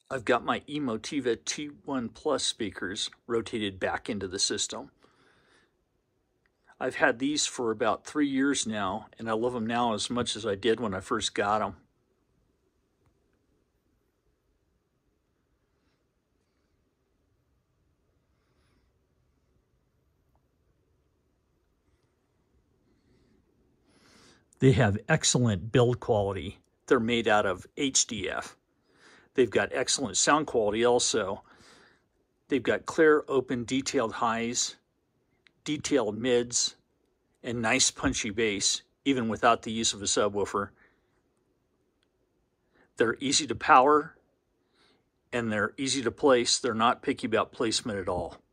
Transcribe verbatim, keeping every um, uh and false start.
I've got my Emotiva T one Plus speakers rotated back into the system. I've had these for about three years now, and I love them now as much as I did when I first got them. They have excellent build quality. They're made out of H D F. They've got excellent sound quality also. They've got clear, open, detailed highs, detailed mids, and nice punchy bass, even without the use of a subwoofer. They're easy to power, and they're easy to place. They're not picky about placement at all.